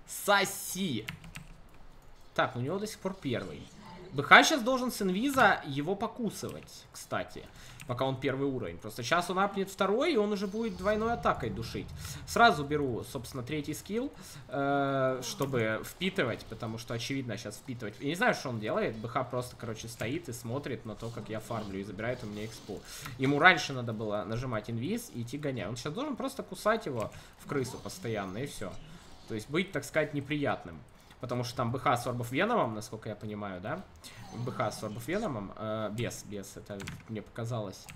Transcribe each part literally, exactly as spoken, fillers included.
Соси. Так, у него до сих пор первый. БХ сейчас должен с инвиза его покусывать, кстати, пока он первый уровень. Просто сейчас он апнет второй, и он уже будет двойной атакой душить. Сразу беру, собственно, третий скилл, э, чтобы впитывать, потому что, очевидно, сейчас впитывать. Я не знаю, что он делает. БХ просто, короче, стоит и смотрит на то, как я фармлю, и забирает у меня экспу. Ему раньше надо было нажимать инвиз и идти гонять. Он сейчас должен просто кусать его в крысу постоянно, и все. То есть быть, так сказать, неприятным. Потому что там БХ с Орбов Веномом, насколько я понимаю, да? БХ с Орбов Веномом. Э, без, без, это мне показалось.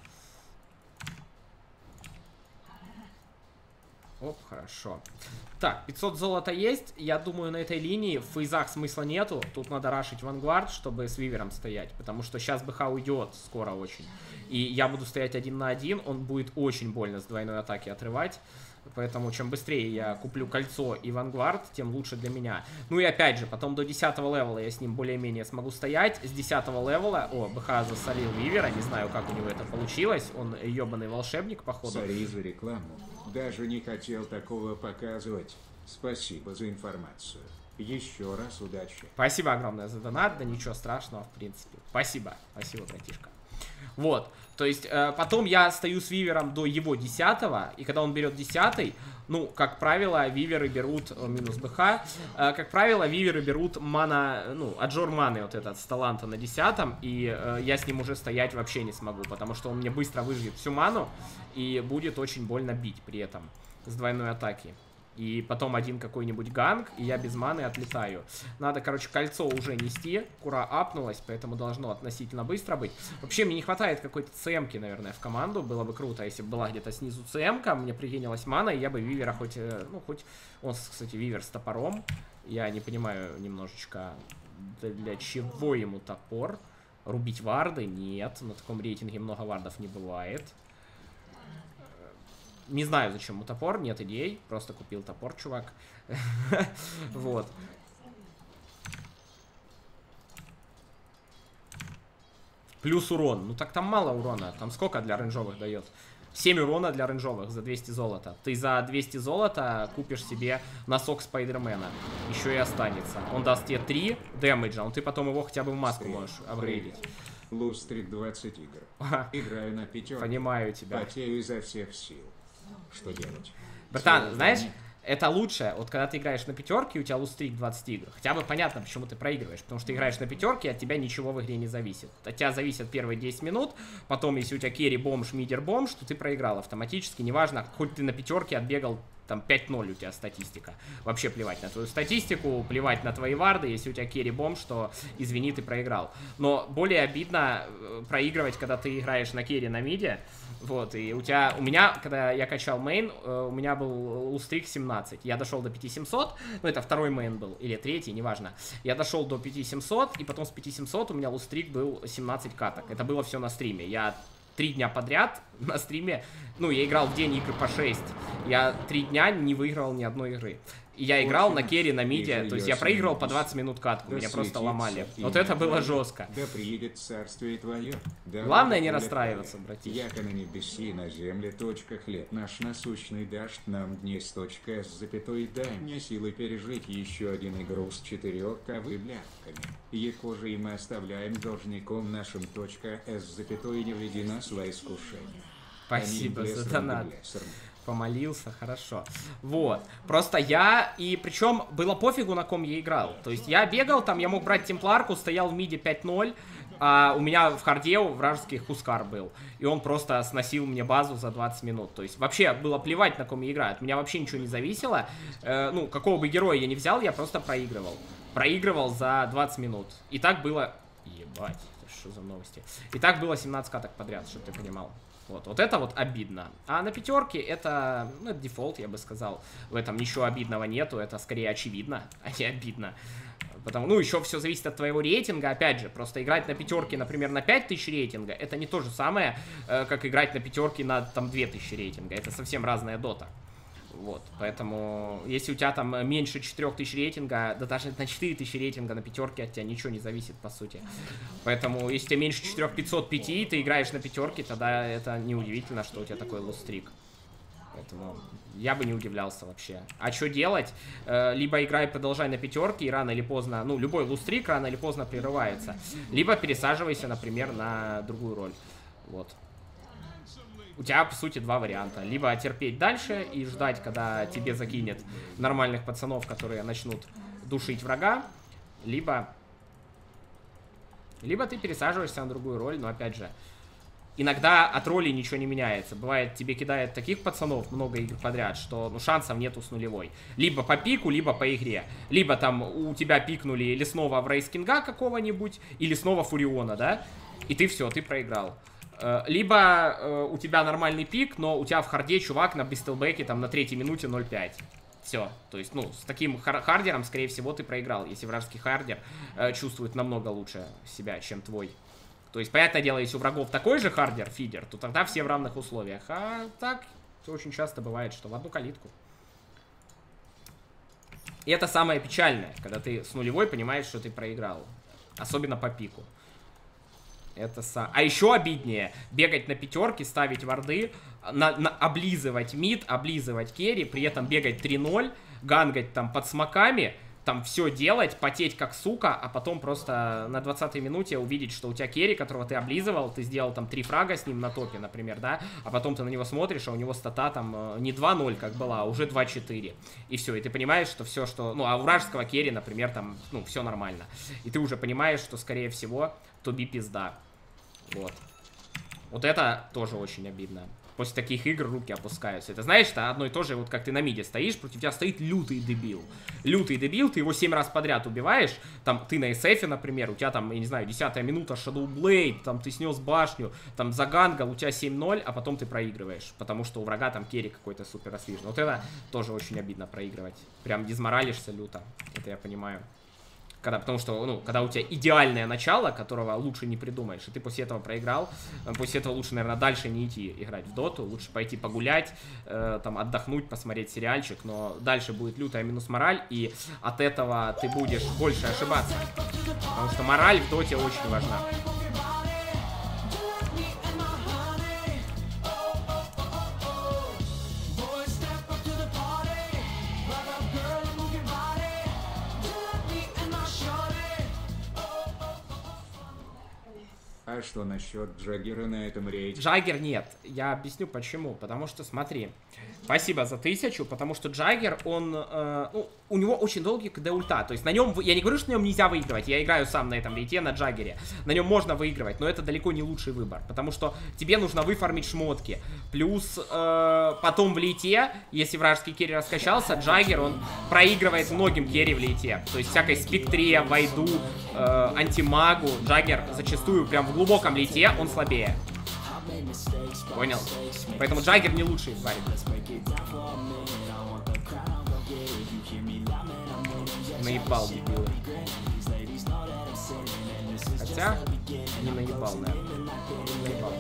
Оп, хорошо. Так, пятьсот золота есть. Я думаю, на этой линии в фейзах смысла нету. Тут надо рашить Вангвард, чтобы с Вивером стоять. Потому что сейчас БХ уйдет скоро очень. И я буду стоять один на один. Он будет очень больно с двойной атаки отрывать. Поэтому чем быстрее я куплю кольцо и Вангвард, тем лучше для меня. Ну и опять же, потом до десятого левела я с ним более-менее смогу стоять. С десятого левела... О, БХ засолил Вивера. Не знаю, как у него это получилось. Он ебаный волшебник, походу. Сори за рекламу. Даже не хотел такого показывать. Спасибо за информацию. Еще раз удачи. Спасибо огромное за донат. Да ничего страшного, в принципе. Спасибо. Спасибо, братишка. Вот, то есть э, потом я стою с Вивером до его десятого, и когда он берет десятый, ну, как правило, Виверы берут, о, минус БХ, э, как правило, Виверы берут мана, ну, аджор маны вот этот с таланта на десятом, и э, я с ним уже стоять вообще не смогу, потому что он мне быстро выжгет всю ману, и будет очень больно бить при этом с двойной атаки. И потом один какой-нибудь ганг, и я без маны отлетаю. Надо, короче, кольцо уже нести. Кура апнулась, поэтому должно относительно быстро быть. Вообще, мне не хватает какой-то цемки, наверное, в команду. Было бы круто, если бы была где-то снизу цемка, мне пригенилась мана, и я бы Вивера хоть... Ну, хоть... Он, кстати, Вивер с топором. Я не понимаю немножечко, для чего ему топор. Рубить варды? Нет. На таком рейтинге много вардов не бывает. Не знаю, зачем ему топор, нет идей. Просто купил топор, чувак. Вот. Плюс урон. Ну так там мало урона. Там сколько для рейнджовых дает? семь урона для рейнджовых за двести золота. Ты за двести золота купишь себе носок Спайдермена. Еще и останется. Он даст тебе три дэмэджа, но ты потом его хотя бы в маску можешь апгрейдить. Лустрик двадцать игр. Играю на пятерке. Понимаю тебя. Потею изо всех сил. Что делать? Братан, Все знаешь, нет. это лучше, вот когда ты играешь на пятерке, у тебя лустрик двадцать игр. Хотя бы понятно, почему ты проигрываешь. Потому что ты играешь на пятерке, от тебя ничего в игре не зависит. От тебя зависят первые десять минут. Потом, если у тебя керри бомж, мидер бомж, то ты проиграл автоматически. Неважно, хоть ты на пятерке отбегал там пять ноль у тебя статистика. Вообще плевать на твою статистику, плевать на твои варды. Если у тебя керри бомж, то извини, ты проиграл. Но более обидно проигрывать, когда ты играешь на керри на миде. Вот, и у тебя, у меня, когда я качал мейн, у меня был лустрик семнадцать. Я дошел до пяти семисот, ну это второй мейн был, или третий, неважно. Я дошел до пяти семисот, и потом с пяти семисот у меня лустрик был семнадцать каток. Это было все на стриме. Я три дня подряд на стриме, ну я играл в день игры по шесть. Я три дня не выиграл ни одной игры. И я играл на керри, на миде, то есть я проигрывал по двадцать минут катку, меня просто ломали. Вот это было жестко. Да приедет царствие твое. Да главное не расстраиваться, братишка. Яко на небеси, на земле, точка хлеб наш насущный дашь нам днесь, точка с запятой, дай мне силы пережить еще один груз четырех ковыблятками. Еко же и мы оставляем должником нашим, точка с запятой, не введи нас во искушение. Спасибо за донат. Помолился, хорошо. Вот. Просто я... И причем было пофигу, на ком я играл. То есть я бегал там, я мог брать темпларку, стоял в миде пять ноль. А у меня в харде вражеский Хускар был. И он просто сносил мне базу за двадцать минут. То есть вообще было плевать, на ком я играю. От меня вообще ничего не зависело. Э, ну, какого бы героя я не взял, я просто проигрывал. Проигрывал за двадцать минут. И так было... Ебать, это что за новости? И так было семнадцать каток подряд, чтобы ты понимал. Вот, вот это вот обидно. А на пятерке это, ну, это дефолт, я бы сказал. В этом ничего обидного нету, это скорее очевидно, а не обидно. Потому, ну, еще все зависит от твоего рейтинга. Опять же, просто играть на пятерке, например, на пять тысяч рейтинга, это не то же самое, э, как играть на пятерке на там две тысячи рейтинга. Это совсем разная дота. Вот, поэтому, если у тебя там меньше четырёх тысяч рейтинга, да даже на четыре тысячи рейтинга на пятерке от тебя ничего не зависит, по сути. Поэтому, если у тебя меньше четырёх тысяч пятьсот пять, ты играешь на пятерке, тогда это неудивительно, что у тебя такой лустрик. Поэтому я бы не удивлялся вообще. А что делать? Э, либо играй, продолжай на пятерке, и рано или поздно, ну, любой лустрик рано или поздно прерывается. Либо пересаживайся, например, на другую роль. Вот. У тебя, по сути, два варианта. Либо терпеть дальше и ждать, когда тебе закинет нормальных пацанов, которые начнут душить врага. Либо... Либо ты пересаживаешься на другую роль, но, опять же... Иногда от роли ничего не меняется. Бывает, тебе кидает таких пацанов много игр подряд, что ну, шансов нету с нулевой. Либо по пику, либо по игре. Либо там у тебя пикнули лесного в Рейскинга какого-нибудь, или снова Фуриона, да? И ты все, ты проиграл. Либо э, у тебя нормальный пик, но у тебя в харде чувак на бистелбеке там на третьей минуте ноль пять. Все. То есть, ну, с таким хар хардером, скорее всего, ты проиграл. Если вражеский хардер э, чувствует намного лучше себя, чем твой. То есть, понятное дело, если у врагов такой же хардер, фидер, то тогда все в равных условиях. А так очень часто бывает, что в одну калитку. И это самое печальное, когда ты с нулевой понимаешь, что ты проиграл. Особенно по пику. Это са... А еще обиднее бегать на пятерке, ставить варды, на, на, облизывать мид, облизывать керри, при этом бегать три ноль, гангать там под смоками, там все делать, потеть как сука, а потом просто на двадцатой минуте увидеть, что у тебя керри, которого ты облизывал, ты сделал там три фрага с ним на топе, например, да, а потом ты на него смотришь, а у него стата там не два ноль, как была, а уже два четыре. И все, и ты понимаешь, что все, что... Ну, а у вражеского керри, например, там, ну, все нормально. И ты уже понимаешь, что, скорее всего, туби пизда. Вот. Вот это тоже очень обидно. После таких игр руки опускаются. Это, знаешь, это одно и то же, вот как ты на миде стоишь, против тебя стоит лютый дебил. Лютый дебил, ты его семь раз подряд убиваешь, там, ты на эс эфе, например, у тебя там, я не знаю, десятая минута, Shadow Blade, там, ты снес башню, там, загангал, у тебя семь ноль, а потом ты проигрываешь, потому что у врага там керри какой-то супер освижен. Вот это тоже очень обидно проигрывать. Прям дезморалишься люто, это я понимаю. Когда, потому что, ну, когда у тебя идеальное начало, которого лучше не придумаешь, и ты после этого проиграл, после этого лучше, наверное, дальше не идти играть в доту, лучше пойти погулять, э, там, отдохнуть, посмотреть сериальчик, но дальше будет лютая минус мораль, и от этого ты будешь больше ошибаться, потому что мораль в доте очень важна. А что насчет Джаггера на этом рейде? Джаггер нет. Я объясню почему. Потому что, смотри, спасибо за тысячу, потому что Джаггер, он, э, ну, у него очень долгий КД ульта. То есть на нем, я не говорю, что на нем нельзя выигрывать. Я играю сам на этом рейде, на Джаггере. На нем можно выигрывать, но это далеко не лучший выбор. Потому что тебе нужно выфармить шмотки. Плюс э, потом в лейте, если вражеский керри раскачался, Джаггер, он проигрывает многим керри в лейте. То есть всякой спектре, вайду, э, антимагу. Джаггер зачастую прям в глубоком лейте он слабее. Понял? Поэтому Джаггер не лучший в варе. Наебал дебилы. Хотя не наебал, наверное. Наебал.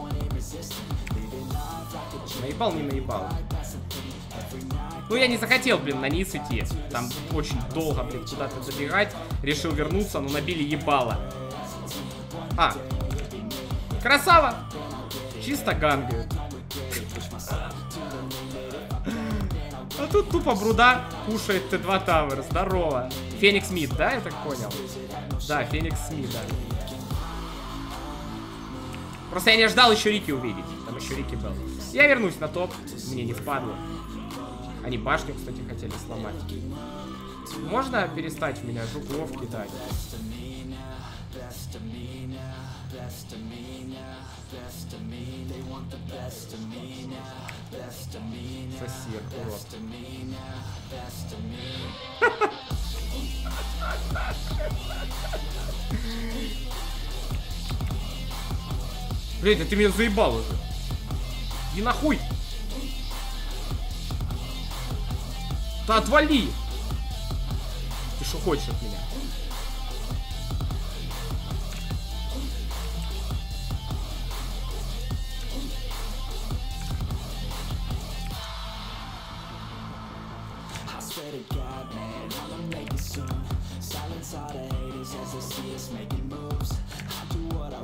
Наебал, не наебал. Ну, я не захотел, блин, на низ идти. Там очень долго, блин, куда-то забегать. Решил вернуться, но набили ебало. А. Красава! Чисто гангают. А тут тупо Бруда кушает Т два Тавер. Здорово. Феникс Мид, да, я так понял? Да, Феникс Мид, да. Просто я не ждал еще Рики увидеть. Там еще Рики был. Я вернусь на топ. Мне не впадло. Они башню, кстати, хотели сломать. Можно перестать в меня жуков кидать? Сосед, урод. Блин, да ты меня заебал уже. И нахуй. Да отвали. Ты что хочешь от меня?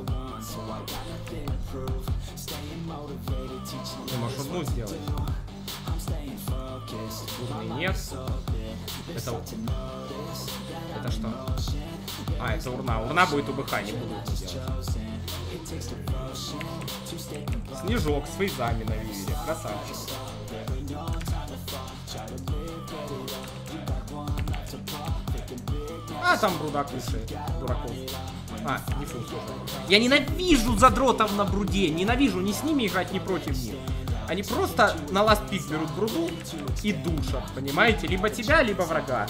Ты можешь одну сделать. Нет. Это... Это что? А, это урна. Урна будет УБХ, не буду это делать. Снежок с фейзами на вивере. Красавчик. А, там бруда кушает. Дураков. А, не фу, я ненавижу задротов на бруде. Ненавижу ни с ними играть, ни против них. Они просто на ласт пик берут бруду и душат, понимаете? Либо тебя, либо врага.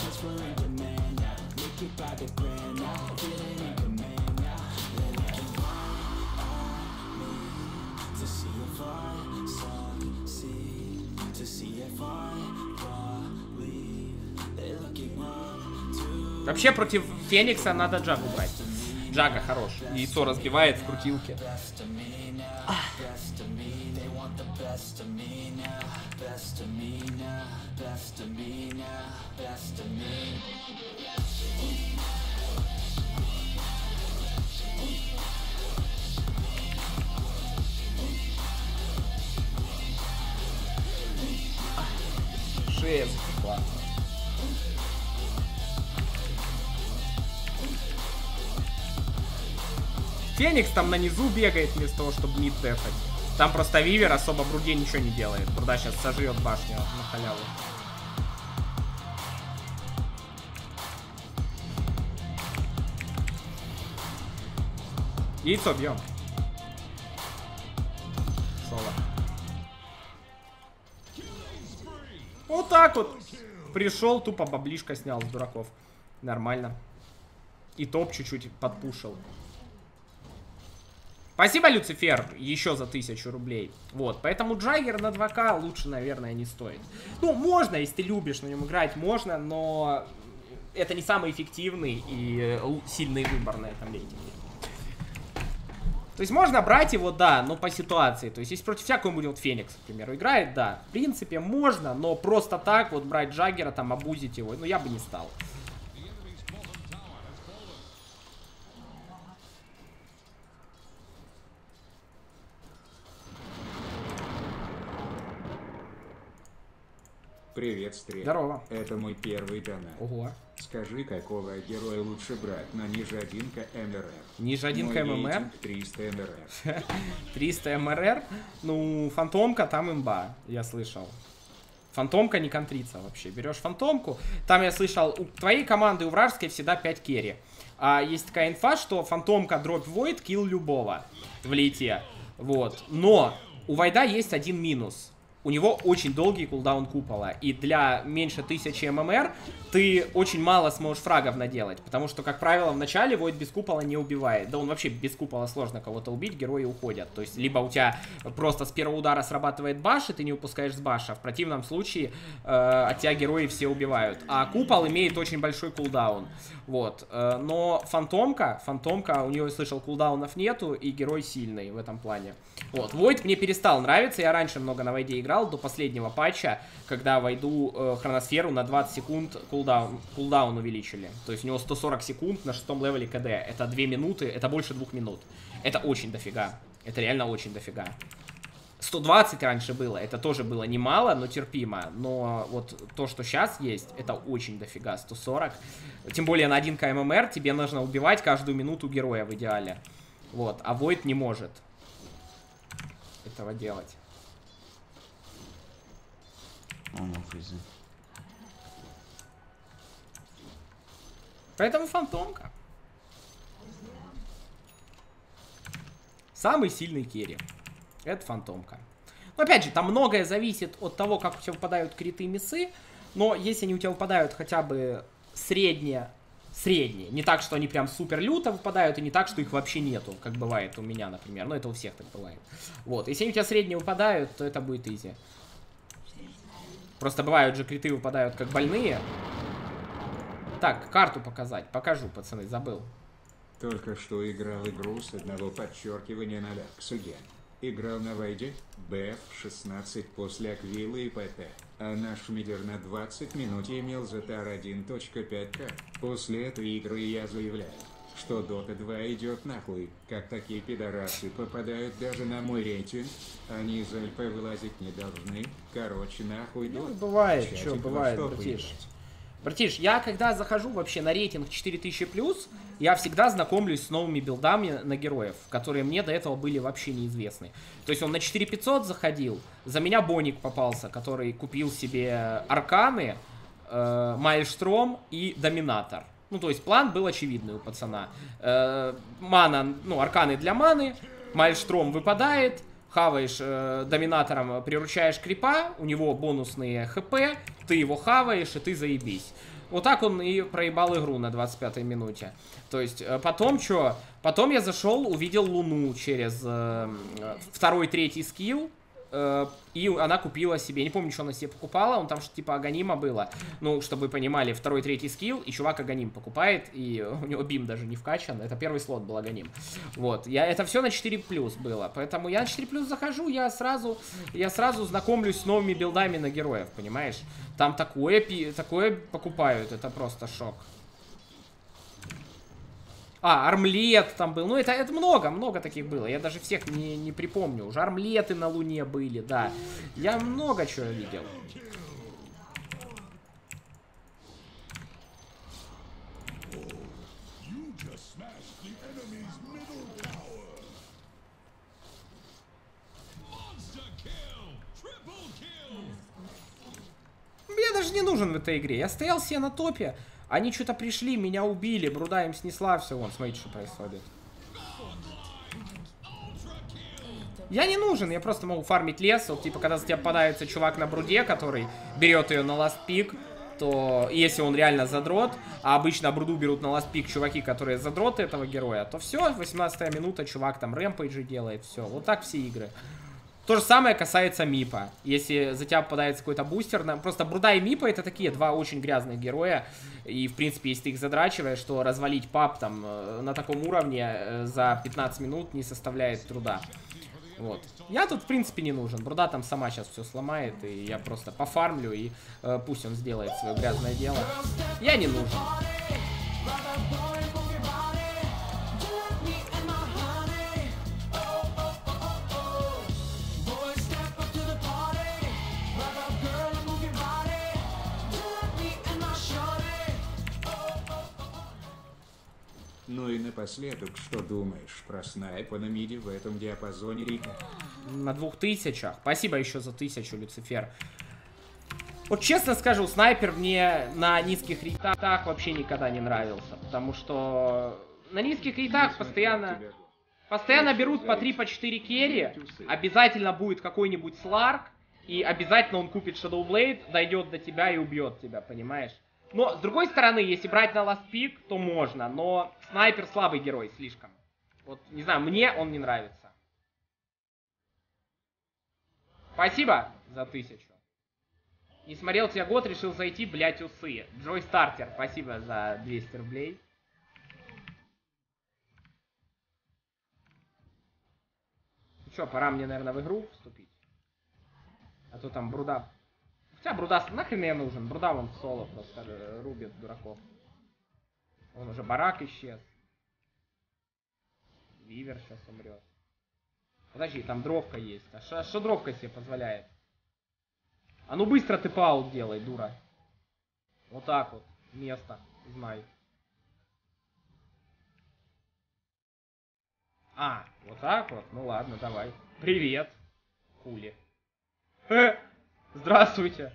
Вообще против Феникса надо Джагу брать. Джага хорош. Яйцо разбивает в крутилке. Шея затекла. Феникс там на низу бегает вместо того, чтобы мид дефать. Там просто Вивер особо бруде ничего не делает. Бруда сейчас сожрет башню на халяву. Яйцо бьем. Соло. Вот так вот. Пришел, тупо баблишко снял с дураков. Нормально. И топ чуть-чуть подпушил. Спасибо, Люцифер, еще за тысячу рублей. Вот, поэтому Джаггер на два ка лучше, наверное, не стоит. Ну, можно, если ты любишь на нем играть, можно, но это не самый эффективный и сильный выбор на этом рейтинге. То есть можно брать его, да, но по ситуации. То есть если против тебя какой-нибудь Феникс, к примеру, играет, да, в принципе, можно, но просто так вот брать Джаггера, там, абузить его, ну, я бы не стал. Привет, Стрель. Здорово. Это мой первый донат. Ого. Скажи, какого героя лучше брать на ниже один ка эм эр эр? Ниже один ка эм эр? триста эм эр эр. триста эм эр эр? Ну, Фантомка там имба, я слышал. Фантомка не контрится вообще. Берешь Фантомку, там я слышал, у твоей команды, у вражеской всегда пять керри. А есть такая инфа, что Фантомка дробь Void, килл любого в лейте. Вот. Но у Вайда есть один минус. У него очень долгий кулдаун купола. И для меньше тысячи эм эм эр ты очень мало сможешь фрагов наделать. Потому что, как правило, в начале Void без купола не убивает. Да он вообще без купола сложно кого-то убить, герои уходят. То есть, либо у тебя просто с первого удара срабатывает баш, и ты не упускаешь с баша. В противном случае э, от тебя герои все убивают. А купол имеет очень большой кулдаун. Вот. Э, но Фантомка, Фантомка, у нее, я слышал, кулдаунов нету, и герой сильный в этом плане. Вот. Void мне перестал нравиться. Я раньше много на Вайде играл, до последнего патча, когда Вайду э, хроносферу на двадцать секунд кулдаун, кулдаун увеличили. То есть у него сто сорок секунд на шестом левеле КД. Это две минуты, это больше двух минут. Это очень дофига. Это реально очень дофига. сто двадцать раньше было, это тоже было немало, но терпимо. Но вот то, что сейчас есть, это очень дофига. сто сорок. Тем более на один ка эм эм эр тебе нужно убивать каждую минуту героя в идеале. Вот. А Void не может этого делать. Поэтому Фантомка. Самый сильный керри. Это Фантомка. Но опять же, там многое зависит от того, как у тебя выпадают криты и миссы. Но если они у тебя выпадают хотя бы средние, средние, не так, что они прям супер люто выпадают, и не так, что их вообще нету, как бывает у меня, например. Но это у всех так бывает. Вот, если они у тебя средние выпадают, то это будет изи. Просто бывают же криты выпадают как больные. Так, карту показать. Покажу, пацаны, забыл. Только что играл игру с одного подчеркивания на Дарксуге. Играл на Вайде, бэ эф шестнадцать после Аквилы и ПТ. А наш мидер на двадцать минут имел Зетар один точка пять ка. После этой игры я заявляю, что Дота два идет нахуй, как такие пидорасы попадают даже на мой рейтинг, они из ЛП вылазить не должны, короче нахуй Ну, Дот. бывает, что бывает, братиш. Братиш, я когда захожу вообще на рейтинг четыре тысячи плюс, я всегда знакомлюсь с новыми билдами на героев, которые мне до этого были вообще неизвестны. То есть он на четыре тысячи пятьсот заходил, за меня Боник попался, который купил себе арканы, э, Майльштром и Доминатор. Ну, то есть план был очевидный у пацана. Э, мана, ну, арканы для маны, Майльштром выпадает, хаваешь э, Доминатором, приручаешь крипа, у него бонусные хп, ты его хаваешь, и ты заебись. Вот так он и проебал игру на двадцать пятой минуте. То есть э, потом что? Потом я зашел, увидел Луну через э, второй, третий скилл. И она купила себе, не помню, что она себе покупала, он там что-то типа Аганима было. Ну, чтобы вы понимали, второй, третий скилл, и чувак Аганим покупает, и у него бим даже не вкачан, это первый слот был Аганим. Вот, я, это все на четыре плюс было, поэтому я на четыре плюс захожу, я сразу, я сразу знакомлюсь с новыми билдами на героев, понимаешь? Там такое, такое покупают, это просто шок. А, армлет там был. Ну, это, это много, много таких было. Я даже всех не, не припомню. Уже армлеты на Луне были, да. Я много чего видел. Мне даже не нужен в этой игре. Я стоял себе на топе. Они что-то пришли, меня убили, бруда им снесла, все, вон, смотрите, что происходит. Я не нужен, я просто могу фармить лес. Вот, типа, когда за тебя попадается чувак на бруде, который берет ее на ласт пик, то если он реально задрот, а обычно бруду берут на ласт пик чуваки, которые задроты этого героя, то все, восемнадцатая минута, чувак там рэмпейджи делает, все. Вот так все игры. То же самое касается Мипа. Если за тебя попадается какой-то бустер, просто Бруда и Мипа это такие два очень грязных героя. И, в принципе, если ты их задрачиваешь, то развалить паб там на таком уровне за пятнадцать минут не составляет труда. Вот. Я тут, в принципе, не нужен. Бруда там сама сейчас все сломает, и я просто пофармлю, и э, пусть он сделает свое грязное дело. Я не нужен. Ну и напоследок, что думаешь про снайпа на миде в этом диапазоне, Рика? На двух тысячах. Спасибо еще за тысячу, Люцифер. Вот честно скажу, снайпер мне на низких рейтах вообще никогда не нравился. Потому что на низких рейтах постоянно, постоянно берут по три, по четыре керри. Обязательно будет какой-нибудь сларк. И обязательно он купит Shadow Blade, дойдет до тебя и убьет тебя, понимаешь? Но, с другой стороны, если брать на Last Pick, то можно. Но снайпер слабый герой слишком. Вот, не знаю, мне он не нравится. Спасибо за тысячу. Не смотрел тебя год, решил зайти, блять, усы. Джой Стартер, спасибо за двести рублей. Ну что, пора мне, наверное, в игру вступить. А то там Бруда... Хотя Бруда нахрен я нужен? Бруда вон соло просто рубит дураков. Он уже барак исчез. Вивер сейчас умрет. Подожди, там дровка есть. А что дровка себе позволяет? А ну быстро ты паут делай, дура. Вот так вот. Место. Знай. А, вот так вот? Ну ладно, давай. Привет. Хули. Э, здравствуйте.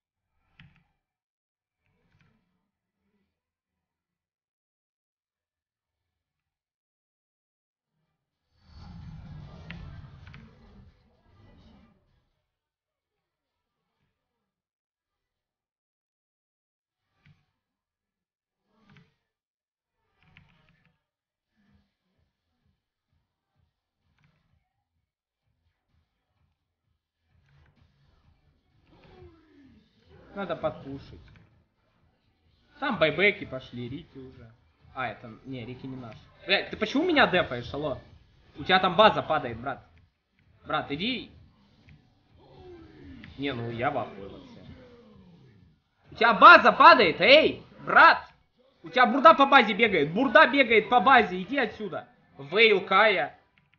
Надо подпушить. Там байбеки пошли, Рики уже. А, это... Не, Рики не наш. Блядь, ты почему меня дефаешь, алло? У тебя там база падает, брат. Брат, иди. Не, ну я в ахуе вообще. У тебя база падает, эй, брат! У тебя бурда по базе бегает. Бурда бегает по базе. Иди отсюда. Вейл, Кая.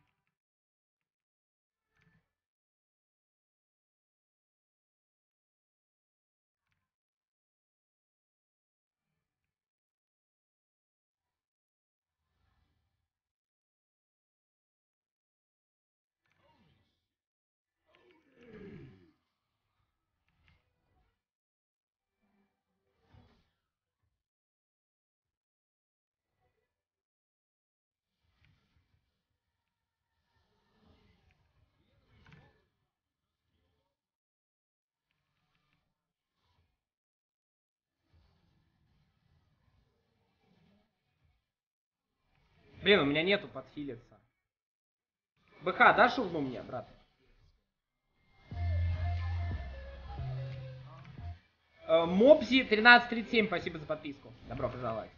Блин, у меня нету подхилиться. БХ, дашь урну мне, брат? Э, Мопси тринадцать тридцать семь, спасибо за подписку. Добро пожаловать.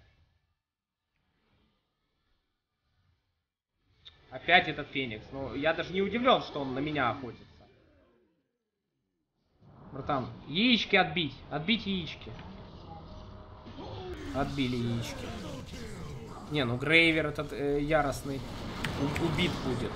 Опять этот Феникс. Ну, я даже не удивлен, что он на меня охотится. Братан, яички отбить. Отбить яички. Отбили яички. Не, ну Грейвер этот э, яростный. У убит будет.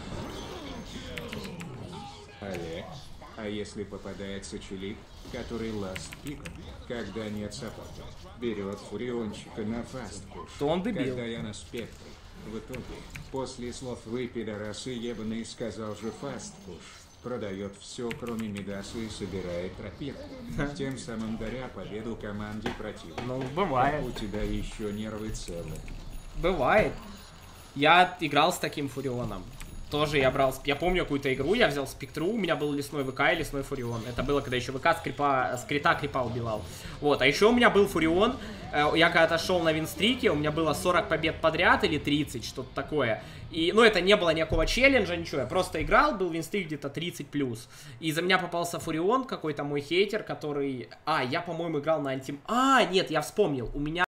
Олег, а если попадается челик, который ласт пиком, когда нет саппорта, берет фуриончика на фастпуш, то он дебил. Когда я на спектре. В итоге, после слов «вы пидорасы ебаные» сказал же фастпуш. Продает все, кроме Мидаса, и собирает тропирку. Тем самым даря победу команде противника. Ну, бывает. У тебя еще нервы целы. Бывает. Я играл с таким Фурионом. Тоже я брал... Я помню какую-то игру, я взял Спектру, у меня был лесной ВК и лесной Фурион. Это было, когда еще ВК скрипа, скрита крипа убивал. Вот, а еще у меня был Фурион. Я когда-то шел на винстрике, у меня было сорок побед подряд или тридцать, что-то такое. И, ну, это не было никакого челленджа, ничего. Я просто играл, был винстрик где-то тридцать плюс. И за меня попался Фурион, какой-то мой хейтер, который... А, я, по-моему, играл на альтим... А, нет, я вспомнил. У меня...